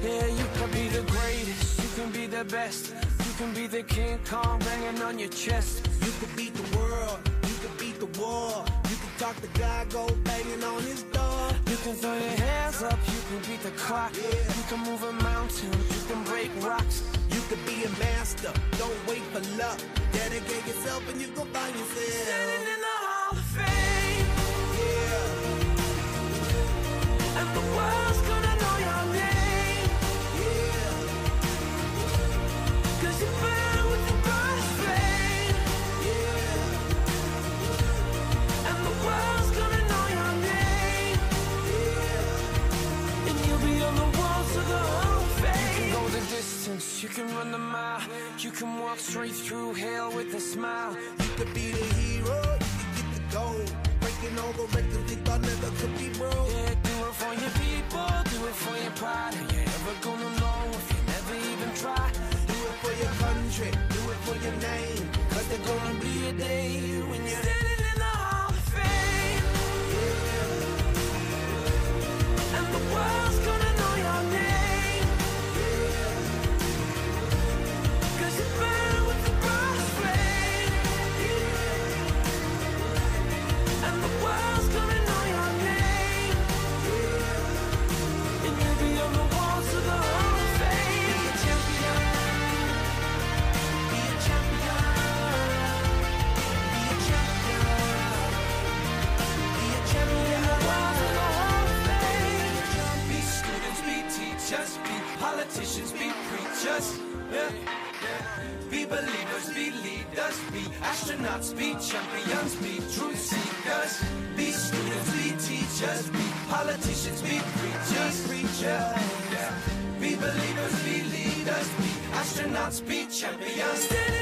Yeah, you can be the greatest, you can be the best, you can be the King Kong banging on your chest. You can beat the world, you can beat the war. You can talk to God, go banging on his door. You can throw your hands up, you can beat the clock. You can move a mountain, you can break rocks. You can be a master, don't wait for luck. Dedicate yourself and you gon' find yourself Standing in the Hall of Fame. Yeah, And the world's gonna know your name. yeah, 'Cause you burn with the brightest flame. yeah, And the world's gonna know your name. yeah. And you'll be on the walls of the Hall of Fame. You can go the distance, you can run the mile. You can walk straight through hell with a smile. You could be the hero, you could get the gold. Breaking all the records they thought never could be broke. Yeah, do it for your people, do it for your pride. Are you ever gonna know if you never even try? Do it for your country, do it for your name. Cause there's gonna be a day when you're standing in the Hall of Fame. And the world's gonna know your name. 'Cause you burn with the brightest flame. And the world's gonna know your name. And you'll be on the walls of the Hall of Fame. Be a champion. Be a champion. Be a champion. Be a champion. The walls of the Hall of Fame. Be students, be teachers, be politicians, be preachers. Yeah. Be believers, be leaders, be astronauts, be champions, be truth seekers. Be students, be teachers, be politicians, be preachers, yeah. Be believers, be leaders, be astronauts, be champions.